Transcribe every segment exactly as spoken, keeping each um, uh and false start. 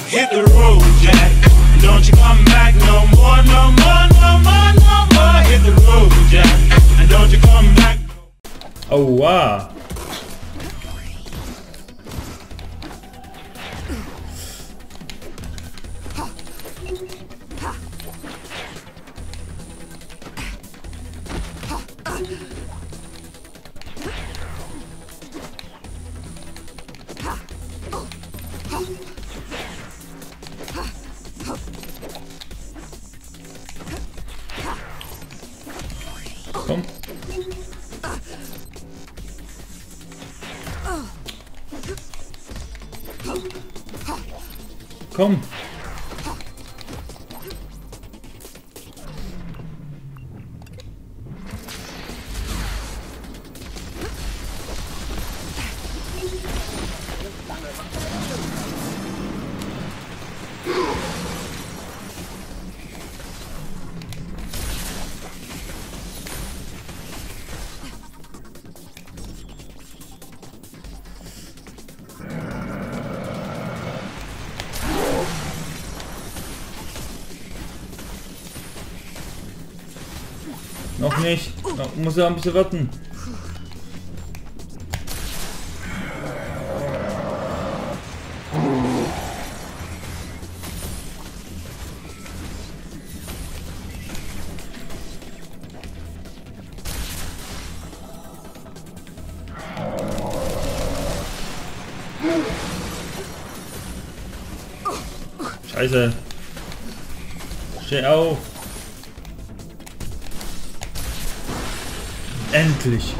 hit the road, Jack. And don't you come back no more, no more, no more, no more. Hit the road, Jack. And don't you come back. Oh wow. Komm. Komm. Noch nicht. Noch, muss ja ein bisschen warten. Scheiße. Steh auf. Endlich.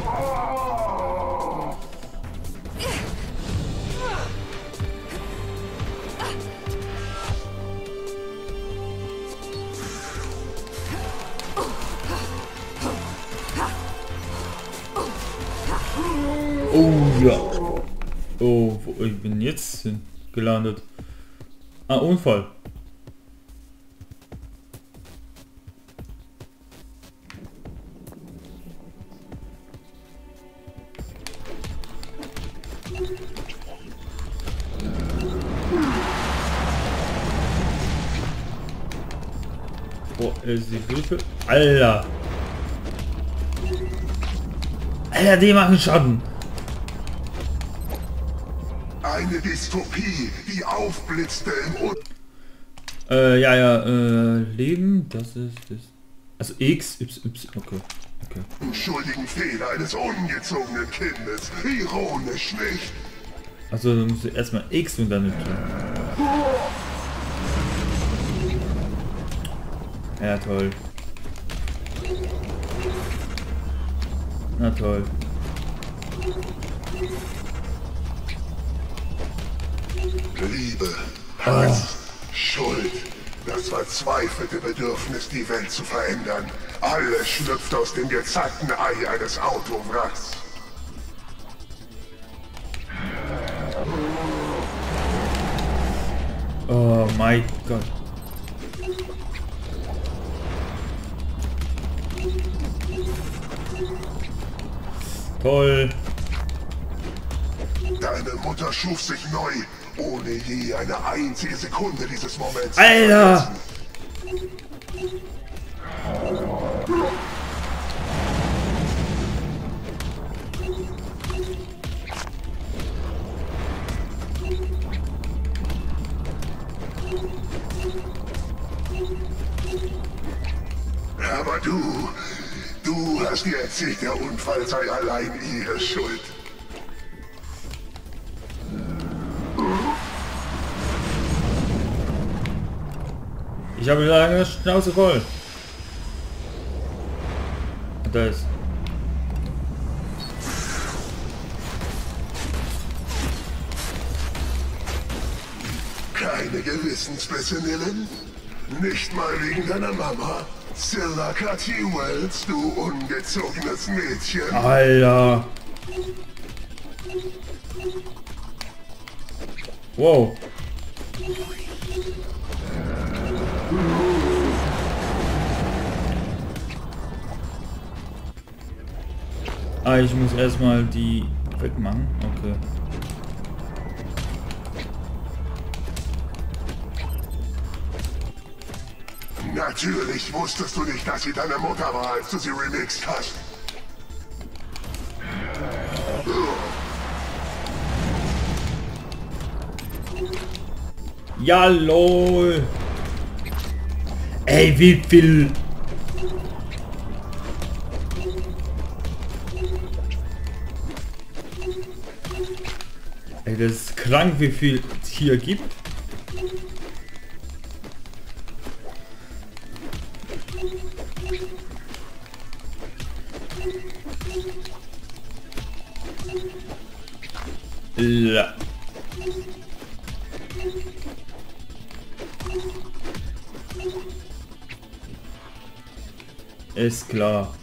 Oh ja. Oh, wo ich bin jetzt gelandet. Ah, Unfall. Wo ist die Hilfe? Alter! Alter, die machen Schaden! Eine Dystopie, die aufblitzte im Un Äh, ja, ja, äh, Leben, das ist, das. Also X, Y, Y, okay. Okay. unschuldigen Fehler eines ungezogenen Kindes. Ironisch nicht. Also dann musst du erstmal X und dann Y. Ja, toll. Na toll. Liebe, Hass, Schuld, das verzweifelte Bedürfnis, die Welt zu verändern. Alles schlüpft aus dem gezackten Ei eines Autowracks. Oh mein Gott. Toll. Deine Mutter schuf sich neu, ohne je eine einzige Sekunde dieses Moments Alter! zu vergessen. Aber du, du hast ihr erzählt, der Unfall sei allein ihre Schuld. Ich habe lange Schnauze voll. Und da ist. Keine Gewissensbisse, Nillen? Nicht mal wegen deiner Mama? Silla T. Wells, du ungezogenes Mädchen. Alter. Wow. Ah, ich muss erstmal die wegmachen. Okay. Natürlich wusstest du nicht, dass sie deine Mutter war, als du sie remixt hast. Ja, lol. Ey, wie viel... Ey, das ist krank, wie viel es hier gibt. La. Ist klar.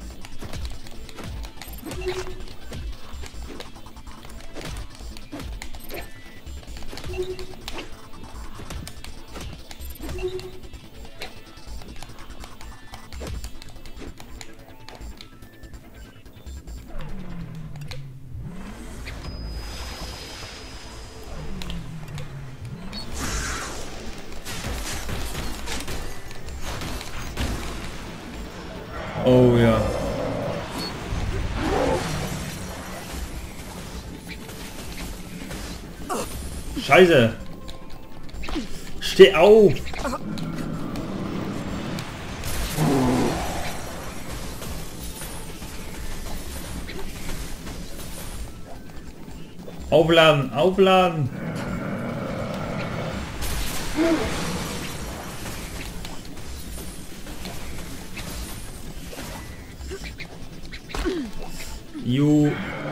Oh ja. Scheiße. Steh auf. Aufladen, aufladen. You.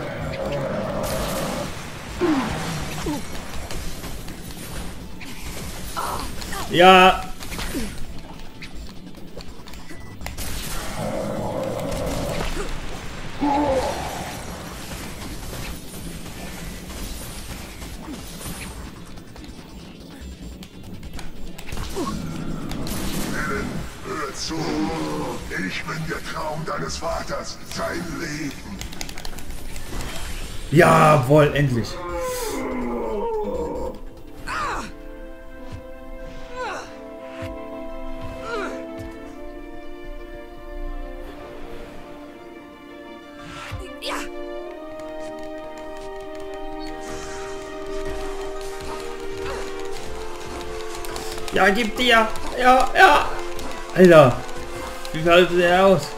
Ja. Hör zu. Ich bin der Traum deines Vaters. Sein Leben. Jawohl, endlich. Ja, gib dir. Ja, ja. Alter. Wie sieht der aus?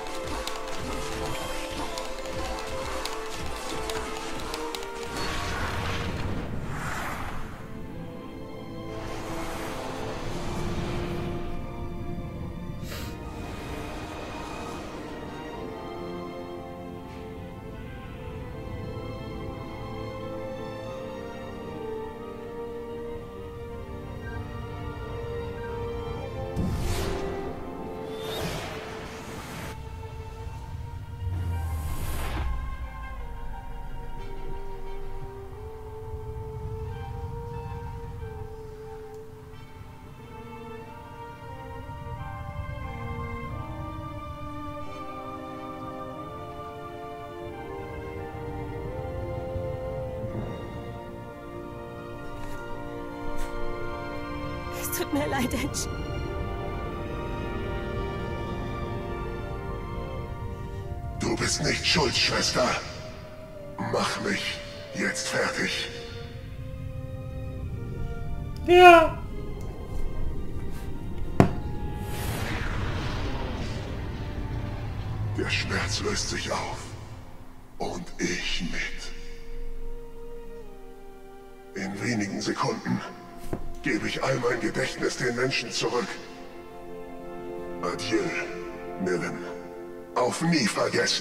Es tut mir leid, Edge. Du bist nicht schuld, Schwester. Mach mich jetzt fertig. Ja. Der Schmerz löst sich auf. Und ich mit. In wenigen Sekunden gebe ich all mein Gedächtnis den Menschen zurück. Adieu, Millen. Auf nie vergessen.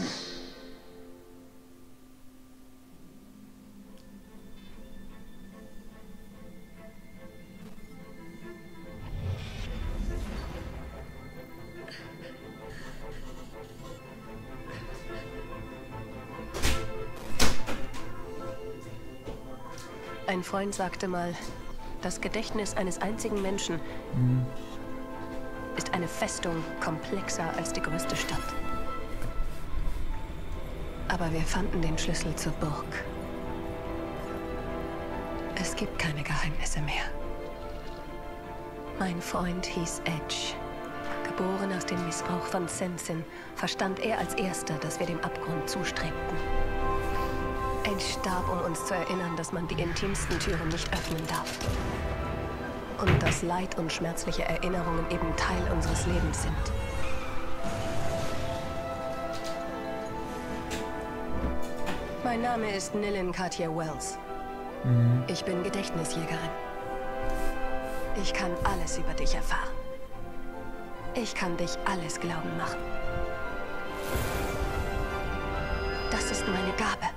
Ein Freund sagte mal, das Gedächtnis eines einzigen Menschen mhm. ist eine Festung komplexer als die größte Stadt. Aber wir fanden den Schlüssel zur Burg. Es gibt keine Geheimnisse mehr. Mein Freund hieß Edge, Geboren aus dem Missbrauch von Sensen, verstand er als erster, dass wir dem Abgrund zustrebten. Ein Stab, um uns zu erinnern, dass man die intimsten Türen nicht öffnen darf. Und dass Leid und schmerzliche Erinnerungen eben Teil unseres Lebens sind. Mein Name ist Nilin Cartier-Wells. Mhm. Ich bin Gedächtnisjägerin. Ich kann alles über dich erfahren. Ich kann dich alles glauben machen. Das ist meine Gabe.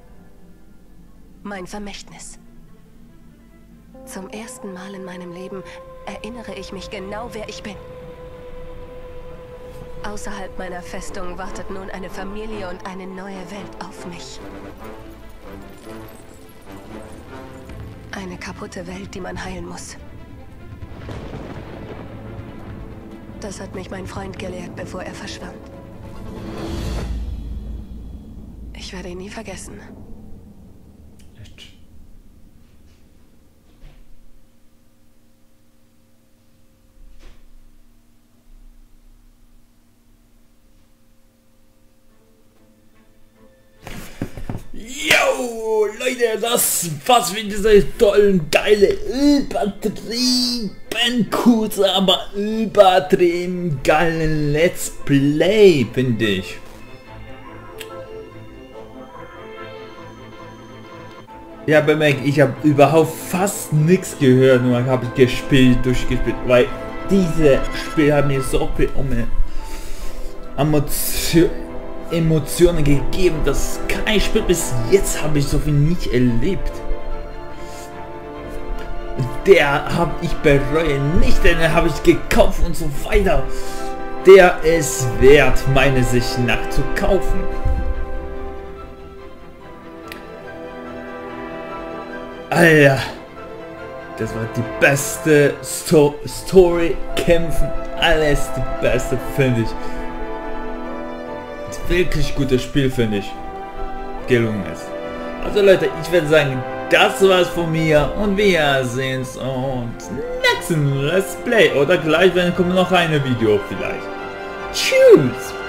Mein Vermächtnis. Zum ersten Mal in meinem Leben erinnere ich mich genau, wer ich bin. Außerhalb meiner Festung wartet nun eine Familie und eine neue Welt auf mich. Eine kaputte Welt, die man heilen muss. Das hat mich mein Freund gelehrt, bevor er verschwand. Ich werde ihn nie vergessen. Echt? Yo, Leute, das war's mit dieser tollen, geile, übertrieben kurze, aber übertrieben geilen Let's Play, finde ich. Ja, bemerkt, ich habe überhaupt fast nichts gehört, nur habe ich gespielt, durchgespielt, weil dieses Spiel hat mir so viel Emotion, Emotionen gegeben, dass kein Spiel bis jetzt habe ich so viel nicht erlebt. Der habe ich bereue nicht, denn den habe ich gekauft und so weiter. Der ist wert, meiner Sicht nach, zu kaufen. Alter, das war die beste Sto Story, Kämpfen, alles die beste, finde ich. Wirklich gutes Spiel, finde ich, gelungen ist. Also Leute, ich würde sagen, das war's von mir und wir sehen uns und nächsten Let's Play oder gleich, wenn kommt noch ein Video vielleicht. Tschüss!